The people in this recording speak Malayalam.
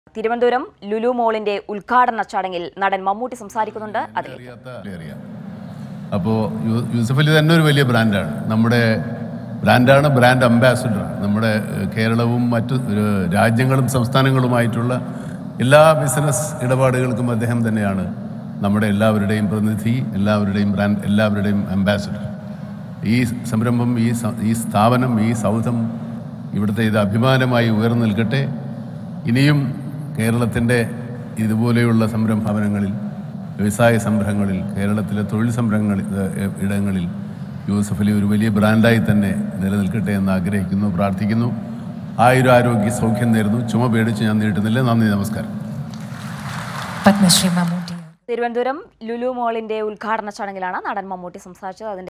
തിരുവനന്തപുരം ലുലു മോളിന്റെ ഉദ്ഘാടന ചടങ്ങിൽ നടൻ മമ്മൂട്ടി സംസാരിക്കുന്നുണ്ട്. അപ്പോൾ യൂസഫ് അലി തന്നെ ഒരു വലിയ ബ്രാൻഡാണ്, നമ്മുടെ ബ്രാൻഡാണ്, ബ്രാൻഡ് അംബാസഡർ. നമ്മുടെ കേരളവും മറ്റു രാജ്യങ്ങളും സംസ്ഥാനങ്ങളുമായിട്ടുള്ള എല്ലാ ബിസിനസ് ഇടപാടുകൾക്കും അദ്ദേഹം തന്നെയാണ് നമ്മുടെ എല്ലാവരുടെയും പ്രതിനിധി, എല്ലാവരുടെയും ബ്രാൻഡ്, എല്ലാവരുടെയും അംബാസഡർ. ഈ സംരംഭം, ഈ സ്ഥാപനം, ഈ സൗധം, ഇവിടുത്തെ ഇത് അഭിമാനമായി ഉയർന്നു നിൽക്കട്ടെ. ഇനിയും കേരളത്തിൻ്റെ ഇതുപോലെയുള്ള സംരംഭങ്ങളിൽ, വ്യവസായ സംരംഭങ്ങളിൽ, കേരളത്തിലെ തൊഴിൽ ഇടങ്ങളിൽ യൂസഫ് അലി ഒരു വലിയ ബ്രാൻഡായി തന്നെ നിലനിൽക്കട്ടെ എന്ന് ആഗ്രഹിക്കുന്നു, പ്രാർത്ഥിക്കുന്നു. ആയുരാരോഗ്യ സൗഖ്യം നേരുന്നു. ചുമ പേടിച്ച് ഞാൻ നീട്ടുന്നില്ല. നന്ദി, നമസ്കാരം. തിരുവനന്തപുരം ലുലു മോളിന്റെ ഉദ്ഘാടന ചടങ്ങിലാണ് നടൻ മമ്മൂട്ടി സംസാരിച്ചത്.